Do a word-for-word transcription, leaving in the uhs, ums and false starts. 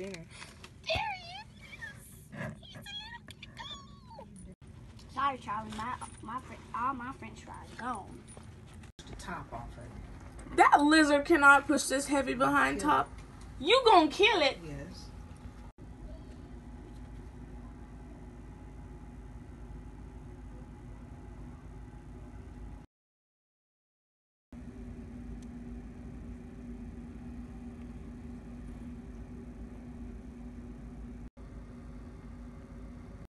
dinner. There he is. He's a little gecko. Sorry, Charlie. My my all my French fries gone. The top off of it. That lizard cannot push this heavy behind top. You gonna kill it? Yeah.